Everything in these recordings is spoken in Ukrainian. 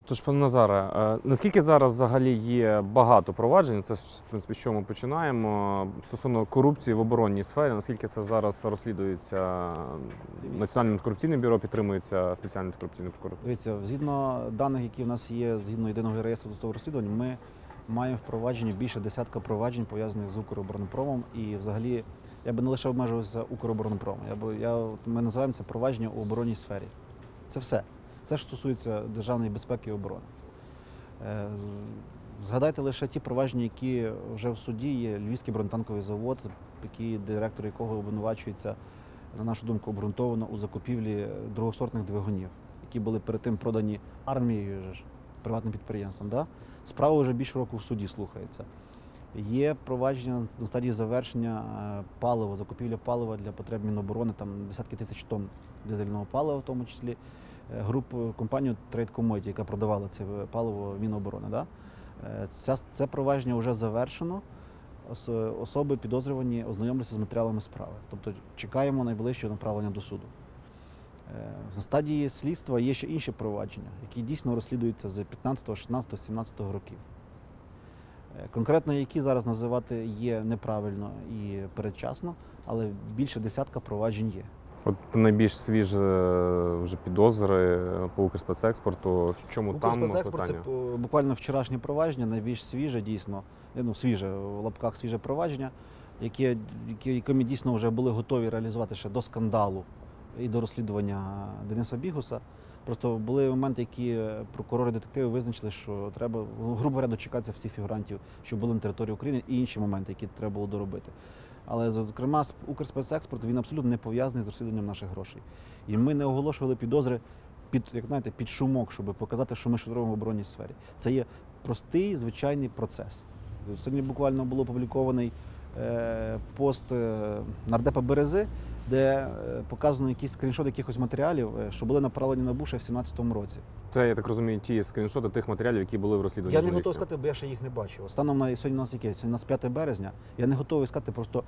Тож, пане Назаре, наскільки зараз взагалі є багато проваджень, це в принципі, з чого ми починаємо, стосовно корупції в оборонній сфері, наскільки це зараз розслідується Національним антикорупційним бюро, підтримується спеціальним антикорупційним прокуратурою? Дивіться, згідно даних, які в нас є, згідно єдиного реєстру досудових розслідувань, ми маємо впровадження більше десятка проваджень, пов'язаних з Укроборонпромом. І взагалі, я би не лише обмежувався Укроборонпромом, ми називаємо це провадження у оборонній сфері. Це все. Все, що стосується державної безпеки і оборони. Згадайте лише ті провадження, які вже в суді є. Львівський бронетанковий завод, директор якого обвинувачується, на нашу думку, обґрунтовано у закупівлі другосортних двигунів, які були перед тим продані армією, приватним підприємствам. Да? Справа вже більше року в суді слухається. Є провадження на стадії завершення палива, закупівля палива для потреб Міноборони, там десятки тисяч тонн дизельного палива, в тому числі компанію Trade Commodity, яка продавала це паливо Міноборони. Да? Це провадження вже завершено, особи підозрювані ознайомляться з матеріалами справи. Тобто чекаємо найближчого направлення до суду. На стадії слідства є ще інші провадження, які дійсно розслідуються з 15, 16, 17 років. Конкретно які зараз називати є неправильно і передчасно, але більше десятка проваджень є. От найбільш свіжі вже підозри по Укрспецекспорту. В чому там Укрспецекспорт – це питання? буквально вчорашнє провадження, найбільш свіже, дійсно, свіже, в лапках свіже провадження, які ми дійсно вже були готові реалізувати ще до скандалу і до розслідування Дениса Бігуса. Просто були моменти, які прокурори, детективи визначили, що треба, грубо говоря, дочекатися всіх фігурантів, що були на території України, і інші моменти, які треба було доробити. Але, зокрема, Укрспецекспорт, він абсолютно не пов'язаний з розслідуванням наших грошей. І ми не оголошували підозри під шумок, щоб показати, що ми щось робимо в оборонній сфері. Це є простий, звичайний процес. Сьогодні буквально був опублікований пост нардепа Берези, де показано якийсь скріншот якихось матеріалів, що були направлені НАБУ ще в 2017 році. Це, я так розумію, ті скріншоти тих матеріалів, які були в розслідуванні Я не журналістів. готовий сказати, бо я ще їх не бачив. Станом на сьогодні у нас яке? Сьогодні у нас 5 березня. Я не готовий сказати, просто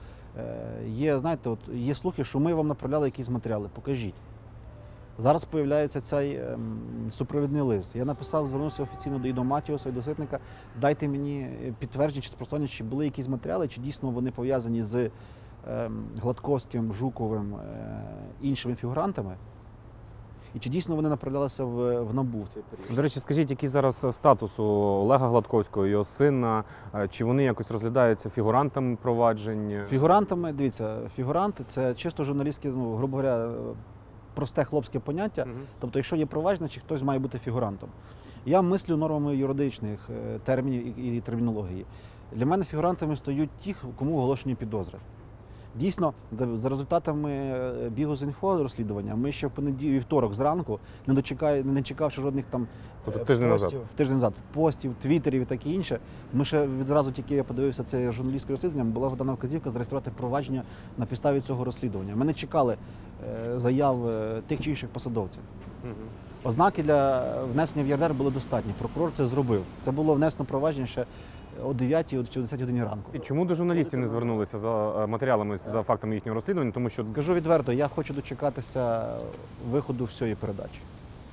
є, знаєте, от є слухи, що ми вам направляли якісь матеріали, покажіть. Зараз з'являється цей супровідний лист. Я написав, звернувся офіційно до Ідо Матіуса і до Ситника, дайте мені підтвердження чи спростування, чи були якісь матеріали, чи дійсно вони пов'язані з Гладковським, Жуковим, іншими фігурантами, і чи дійсно вони направлялися в НАБУ в цей період. До речі, скажіть, який зараз статус у Олега Гладковського, його сина, чи вони якось розглядаються фігурантами проваджень? Фігурантами, дивіться, фігуранти – це чисто журналістське, грубо говоря, просте хлопське поняття. Тобто, якщо є провадження, чи хтось має бути фігурантом. Я мислю нормами юридичних термінів і термінології. Для мене фігурантами стають ті, кому оголошені підозри. Дійсно, за результатами Бігус.Інфо розслідування, ми ще в вівторок зранку, не чекавши жодних там тиждень назад постів, твіттерів і таке інше, ми ще відразу тільки я подивився це журналістське розслідування, була дана вказівка зареєструвати провадження на підставі цього розслідування. Ми не чекали заяв тих чи інших посадовців. Ознаки для внесення в ЄРДР були достатні. Прокурор це зробив. Це було внесено провадження ще о 9 чи 10 годині ранку. І чому до журналістів не звернулися за матеріалами, за фактами їхнього розслідування? Тому що... Скажу відверто, я хочу дочекатися виходу всієї передачі.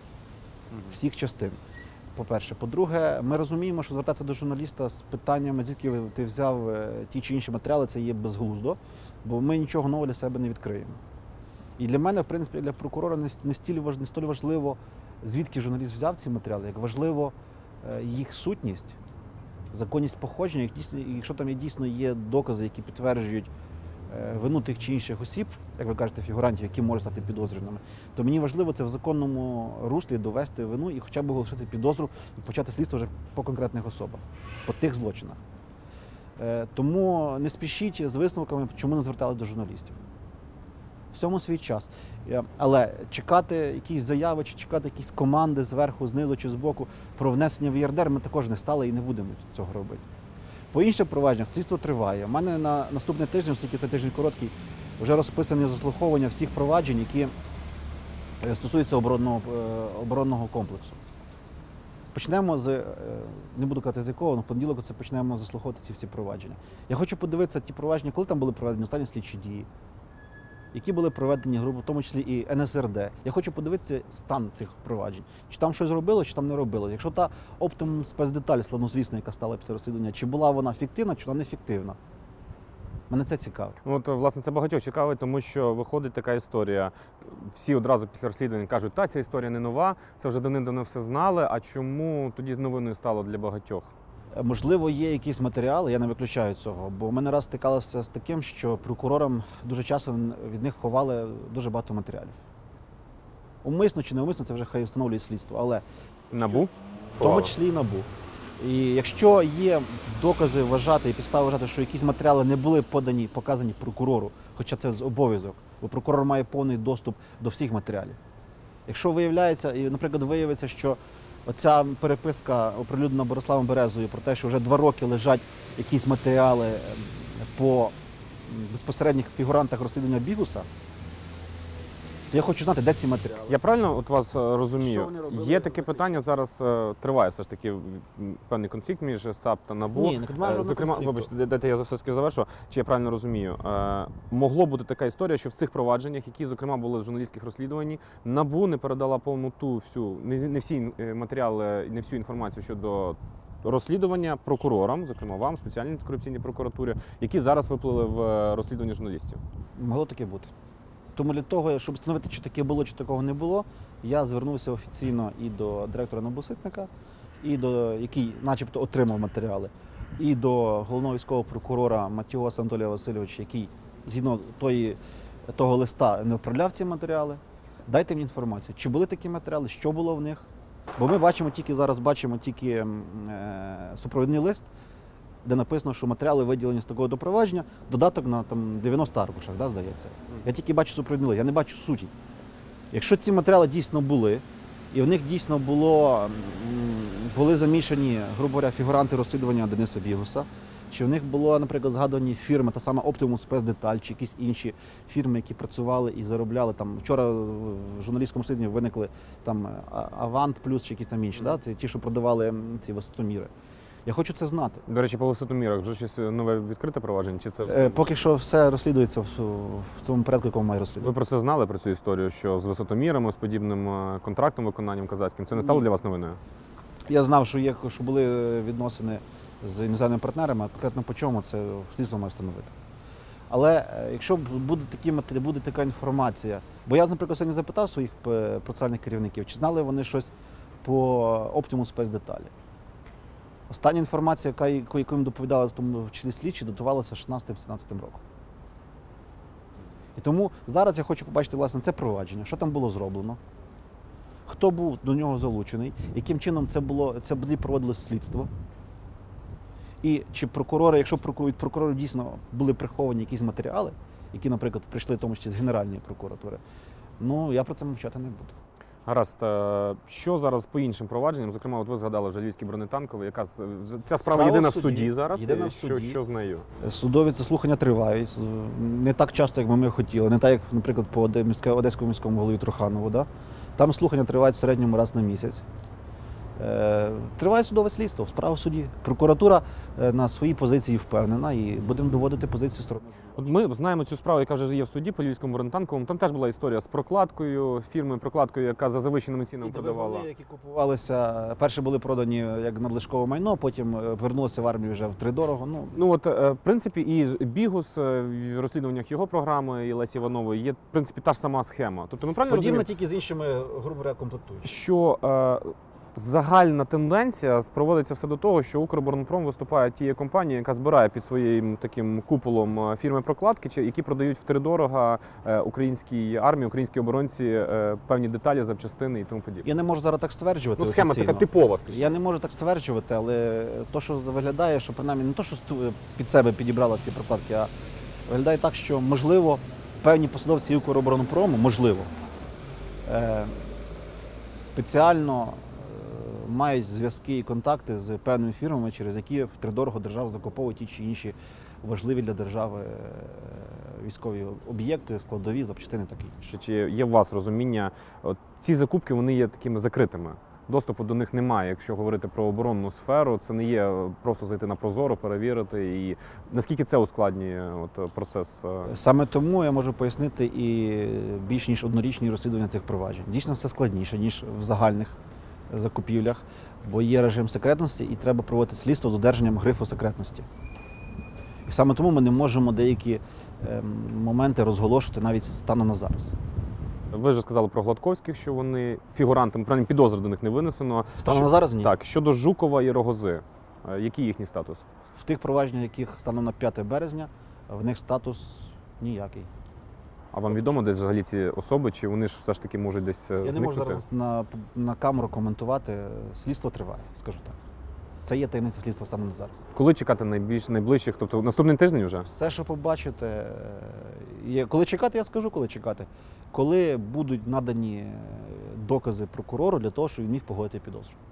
Всіх частин, по-перше. По-друге, ми розуміємо, що звертатися до журналіста з питаннями, звідки ти взяв ті чи інші матеріали, це є безглуздо, бо ми нічого нового для себе не відкриємо. І для мене, в принципі, для прокурора не столь важливо, звідки журналіст взяв ці матеріали, як важливо їх сутність, законність походження, якщо там дійсно є докази, які підтверджують вину тих чи інших осіб, як ви кажете, фігурантів, які можуть стати підозрюваними, то мені важливо це в законному руслі довести вину і хоча б оголосити підозру і почати слідство вже по конкретних особах, по тих злочинах. Тому не спішіть з висновками, чому не звертали до журналістів. В цьому свій час. Але чекати якісь заяви, чи чекати якісь команди зверху, знизу чи збоку про внесення в ЄРДР ми також не стали і не будемо цього робити. По інших провадженнях слідство триває. У мене на наступний тиждень, оскільки це тиждень короткий, вже розписані заслуховування всіх проваджень, які стосуються оборонного комплексу. Почнемо з, не буду казати з якого, але в понеділок це почнемо заслуховувати ці всі провадження. Я хочу подивитися ті провадження, коли там були проведені останні слідчі дії. які були проведені, в тому числі і НСРД. Я хочу подивитися стан цих проваджень. Чи там щось робило, чи там не робило. Якщо та оптимум спецдеталь, славнозвісна, яка стала після розслідування, чи була вона фіктивна, чи вона неефективна. Мене це цікавить. От, власне, це багатьох цікавить, тому що виходить така історія. Всі одразу після розслідування кажуть, та ця історія не нова, це вже давним-давно все знали, а чому тоді з новиною стало для багатьох? Можливо, є якісь матеріали, я не виключаю цього, бо ми не раз стикалися з таким, що прокурорам дуже часто від них ховали дуже багато матеріалів. Умисно чи неумисно, це вже хай встановлює слідство, але НАБУ? в тому числі і НАБУ. І якщо є докази вважати і підстави вважати, що якісь матеріали не були показані прокурору, хоча це обов'язок, бо прокурор має повний доступ до всіх матеріалів. Якщо виявляється, і, наприклад, виявиться, що оця переписка, оприлюднена Бориславом Березою, про те, що вже 2 роки лежать якісь матеріали по безпосередніх фігурантах розслідування Бігуса, то я хочу знати, де ці матеріали. Я правильно от вас Що розумію? вони робили? Є таке питання зараз, триває все ж таки певний конфлікт між САП та НАБУ. Ні, немає жодного Зокрема, конфлікту. вибачте, дайте я за все завершу, чи я правильно розумію. Могло бути така історія, що в цих провадженнях, які, зокрема, були в журналістських розслідуваннях, НАБУ не передала повноту всю, не всі матеріали, не всю інформацію щодо розслідування прокурорам, зокрема вам, спеціальній антикорупційній прокуратурі, які зараз виплили в розслідуванні журналістів. Могло таке бути. Тому для того, щоб встановити, чи таке було, чи такого не було, я звернувся офіційно і до директора НАБУ Ситника, і до який начебто отримав матеріали, і до головного військового прокурора Матіоса Анатолія Васильовича, який згідно того листа не вправляв ці матеріали. Дайте мені інформацію, чи були такі матеріали, що було в них. Бо ми зараз бачимо тільки супровідний лист, де написано, що матеріали виділені з такого допровадження, додаток на 90 аркушах, здається. Я тільки бачу супровідний лист, я не бачу суті. Якщо ці матеріали дійсно були, і в них дійсно були замішані, грубо говоря, фігуранти розслідування Дениса Бігуса, чи в них було, наприклад, згадані фірми, та сама Optimum спецдеталь, чи якісь інші фірми, які працювали і заробляли. Вчора в журналістському розслідуванні виникли Avant Plus чи якісь там інші, це ті, що продавали ці висотоміри. Я хочу це знати. До речі, по висотомірах вже щось нове відкрите провадження? Чи це все? Поки що все розслідується в тому порядку, якому має Ви розслідувати. про це знали, про цю історію, що з висотомірами, з подібним контрактом виконанням казацьким, це не стало для вас новиною? Я знав, що були відносини з іноземними партнерами, а конкретно по чому, це слідство має встановити. Але якщо буде така інформація, бо я, наприклад, сьогодні запитав своїх процесуальних керівників, чи знали вони щось по Optimum спецдеталі. Остання інформація, яку їм доповідали, в тому числі слідчі, датувалася 16-17 роком. І тому зараз я хочу побачити, власне, це провадження, що там було зроблено, хто був до нього залучений, яким чином це проводилось слідство. І чи прокурори, якщо від прокурорів дійсно були приховані якісь матеріали, які, наприклад, прийшли в тому числі з Генеральної прокуратури, я про це мовчати не буду. Гаразд. Що зараз по іншим провадженням? Зокрема, от ви згадали вже Львівський бронетанковий, яка ця справа єдина в суді зараз. Єдина в Що, суді. що з нею? Судові заслухання тривають. Не так часто, як ми хотіли. Не так, як, наприклад, по Одеському міському голові Труханову. Там слухання тривають в середньому раз на місяць. Триває судове слідство, справа в суді. Прокуратура на своїй позиції впевнена і будемо доводити позицію сторони. От ми знаємо цю справу, яка вже є в суді по Львівському бронетанковому. Там теж була історія з прокладкою, фірмою-прокладкою, яка за завищеними цінами продавала. Двигуни, які купувалися, перші були продані як надлишкове майно, потім повернулися в армію вже втридорого. В принципі, і Бігус в розслідуваннях його програми, і Лесі Іванової є, в принципі, та ж сама схема. Тобто ми правильно Подібно розуміємо, тільки з іншими, грубо говоря, комплектуючими. що загальна тенденція проводиться все до того, що Укроборонпром виступає тією компанією, яка збирає під своїм таким куполом фірми-прокладки, які продають втридорога українській армії, українській оборонці певні деталі, запчастини і тому подібне. Я не можу зараз так стверджувати. Схема офіційно. така типова, скажімо. Я не можу так стверджувати, але то, що виглядає, що принаймні не то, що під себе підібрала ці прокладки, а виглядає так, що, можливо, певні посадовці Укроборонпрому, можливо, спеціально мають зв'язки і контакти з певними фірмами, через які втридорого держава закуповує ті чи інші важливі для держави військові об'єкти, складові, запчастини таке інше. Чи є у вас розуміння, ці закупки, вони є такими закритими? доступу до них немає. Якщо говорити про оборонну сферу, це не є просто зайти на Прозоро, перевірити. І наскільки це ускладнює процес? Саме тому я можу пояснити і більш ніж однорічні розслідування цих проваджень. Дійсно, все складніше, ніж в загальних закупівлях, бо є режим секретності і треба проводити слідство з додержанням грифу секретності. І саме тому ми не можемо деякі моменти розголошувати навіть станом на зараз. Ви вже сказали про Гладковських, що вони фігурантами, принаймні підозри до них не винесено. Станом на зараз ні. Так, щодо Жукова і Рогози, який їхній статус? В тих провадженнях, яких станом на 5 березня, в них статус ніякий. А вам відомо, де взагалі ці особи, чи вони ж все ж таки можуть десь зникнути? Я не можу зараз на камеру коментувати. Слідство триває, скажу так. Це є таємниця слідства станом на зараз. Коли чекати найближчих, тобто наступний тиждень вже? Все, що побачите, коли чекати, я скажу, коли чекати. Коли будуть надані докази прокурору для того, щоб він міг погодити підозру.